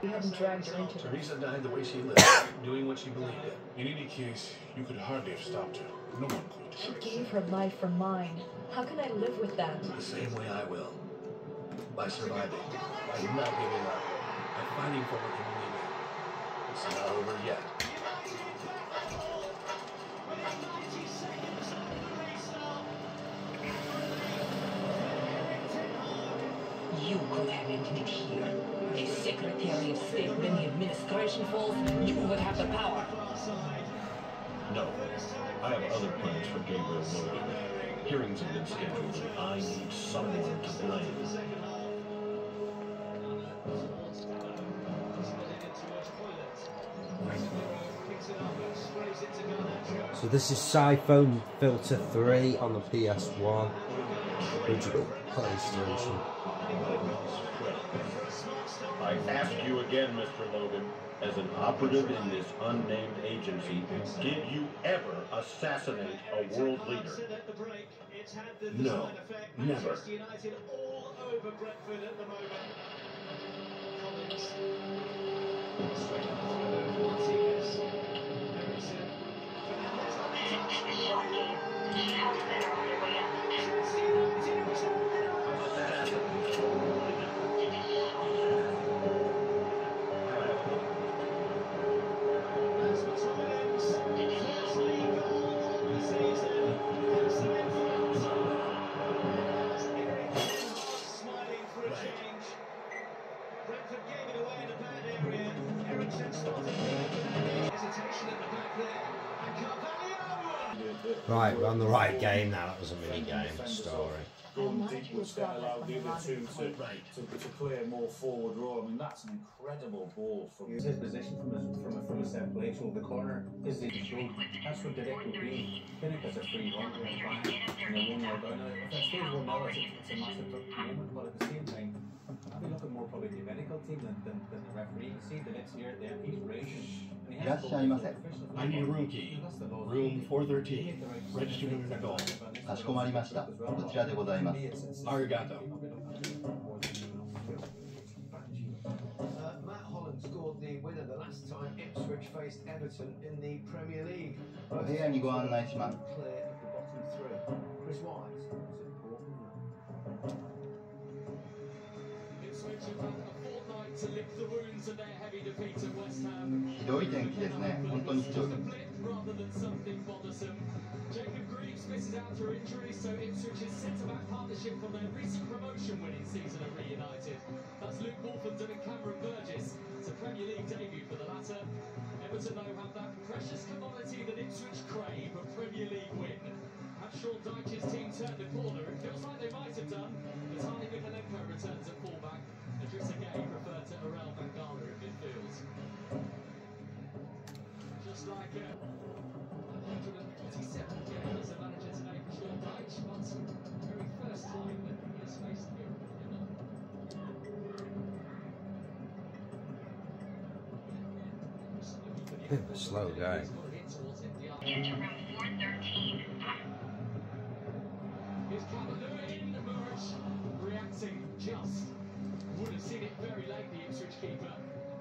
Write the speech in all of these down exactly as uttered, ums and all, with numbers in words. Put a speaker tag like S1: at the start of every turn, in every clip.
S1: We hadn't dragged her into it.
S2: Teresa died the way she lived, doing what she believed in.
S3: In any case, you could hardly have stopped her. No one could.
S1: She gave her life for mine. How can I live with that?
S2: The same way I will. By surviving. By not giving up. By fighting for what you believe in. It's not over yet.
S4: You could have ended it here. If Secretary of State when the administration falls, you would have the power.
S2: No. I have other plans for Gabriel Logan. Hearings have been scheduled, and I need someone to blame.
S5: So this is Siphon Filter three on the P S one. Original PlayStation.
S2: I ask you again, Mister Logan, as an operative in this unnamed agency, did you ever assassinate a world leader? No, never.
S5: Right, we're on the right game now. That was a mini game story.
S6: Gordon Deep was going to allow the other two to, to, to play a more forward role. I mean, that's an incredible ball from his position from a, from a, from a set play. So the corner is the control. That's what Derek would be. Pinnock has a free run going back. And then one more down. Now, if that stays one now, it's, it's a massive game. But at the same time, I'd be looking more probably the medical team than, than, than the referee. You see the next year there, he's racing.
S2: I need a room key. Room four thirteen. Registered under Nicole.
S7: かしこまりました。こちらでございます。
S2: Arigato.
S8: Uh, Matt Holland scored the winner the last time Ipswich faced Everton in the Premier League.
S7: お部屋にご案内します。
S8: Clear of the bottom three. Chris Wise was important. Ipswich have had a fortnight to lick the wounds of their heavy defeat at West Ham.
S7: ひどい天気ですね。本当にひどい。
S8: Rather than something bothersome. Jacob Greaves misses out through injury, so Ipswich's centre-back partnership from their recent promotion-winning season are reunited. That's Luke Wolfenden and Cameron Burgess. It's a Premier League debut for the latter. Everton now have that precious commodity that Ipswich crave, a Premier League win. Have Sean Dyche's team turned the corner? It feels like they might have done. As Hardy Mikalenko returns at fullback, Idrissa Gueye referred to Arel Mangala in midfield. Just like a one hundred twenty-seven games as a manager today for Sean Dyche, but the very first time that he has faced the European.
S5: Bit of a slow game.
S4: Get to room four thirteen.
S8: Here's Calvert-Lewin, Muric reacting just. Would have seen it very late, the Ipswich keeper.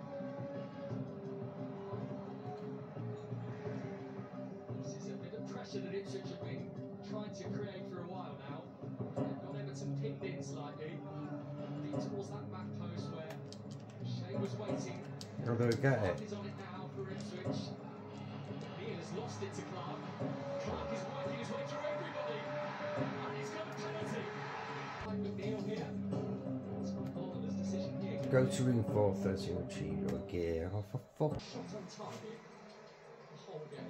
S8: This is a bit of pressure that Ipswich have been trying to create for a while now. They've got Everton pinned in slightly. Deep towards that back post where Shea was waiting.
S5: Oh, they get it.
S8: He's on it now for Ipswich. He has lost it to Clark. Clark is working his way through everybody. And he's got a penalty. Like McNeil here. It's Hollander's decision here.
S5: Go to ring four thirty and achieve your gear. Oh, for fuck.
S8: Shot on target. The whole game.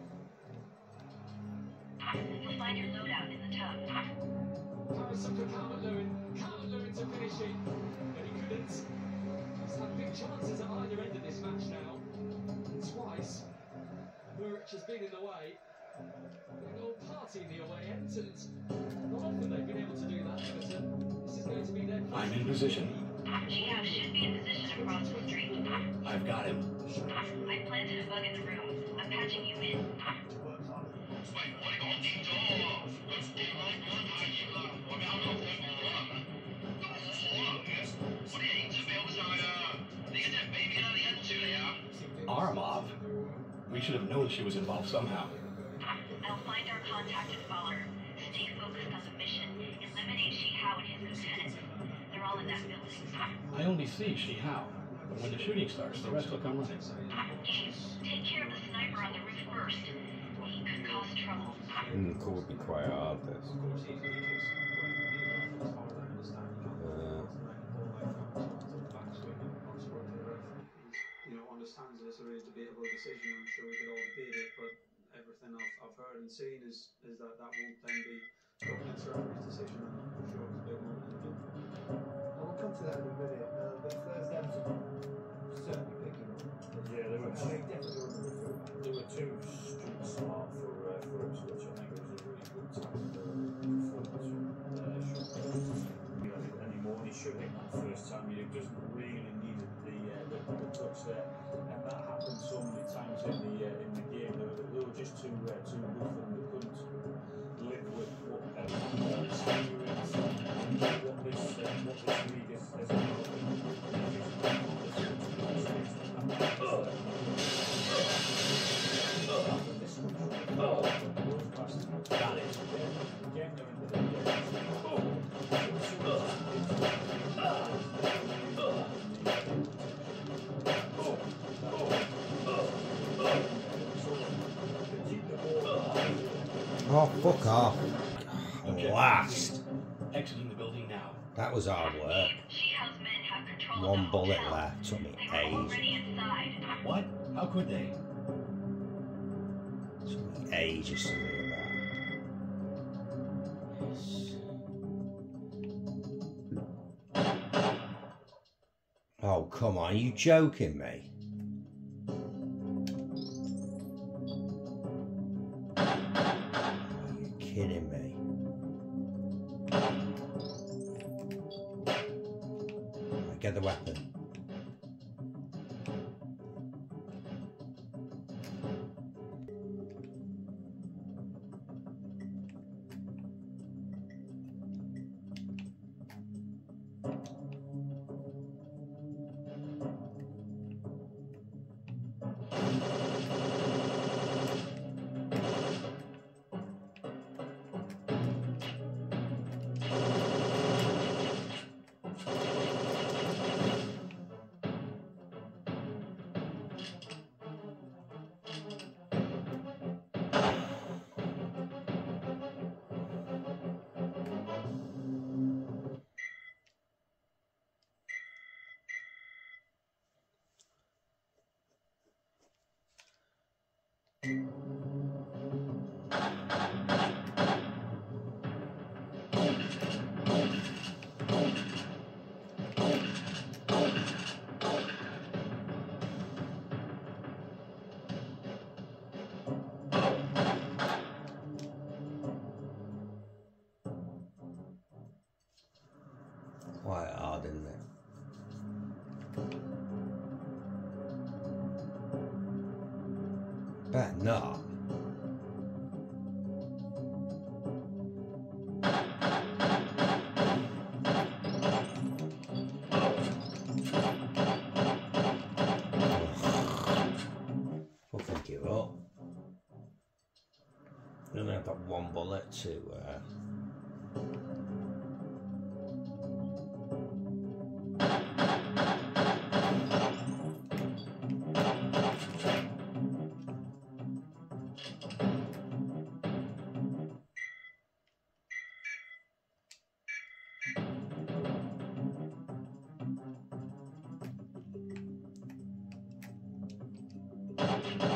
S4: You'll find your loadout in the tub.
S8: Harrison for Calvert-Lewin. Calvert-Lewin to finish it. But he couldn't. He's had big chances at either end of this match now. Twice. Muric has been in the way. Big old party in the away end, and not often they've been able to do that, but uh, this is going to be their first.
S2: I'm in position.
S4: Gio should be in position across the street.
S2: I've got him.
S4: I planted a bug in the room. I'm patching you in.
S9: Varlamov. We should have known she was involved somehow.
S10: I'll find our contact and follow her. Stay focused on the mission. Eliminate Shi-Hao and his lieutenants. They're all in that building.
S9: I only see Shi-Hao. But when the shooting starts, the rest will come running.
S10: Gabe, take care of the sniper on the roof first. He could cause trouble.
S5: Mm, could be quite hard, this. Uh,
S11: You know, understands this a really debatable decision. I'm sure we could all debate it, but everything I've, I've heard and seen is is that that won't then be government surgery's decision. I'm sure it's a big moment in the game.
S12: We'll come to that in a minute, uh, but first, Everton certainly picking up.
S6: Yeah, they were
S12: I
S6: two,
S12: think definitely on the midfield.
S6: they were two street smart for uh, for Ipswich. I think it was a really good time for performance from uh, Sean anymore. He should hit that first time. He just really needed the, uh, the the touch there, and that happened so many times in the uh, in the game. They were, they were just too uh, too rough, and they couldn't live with what uh, experience and what this uh, what this league is. is
S9: Got it.
S5: oh, fuck off. Last.
S9: Exiting the building now.
S5: That was hard work.
S10: Shi-Hao's men have control of
S5: One
S10: the
S5: bullet
S10: hotel.
S5: left. Took me
S10: They were already
S5: ages.
S10: inside.
S9: What? How could they?
S5: Took me ages to do that. Yes. Oh, come on. Are you joking me? Are you kidding me? Right, get the weapon. Quite hard, isn't it? Bet not. Fucking give up. You only have that one bullet to uh,
S10: Thank you.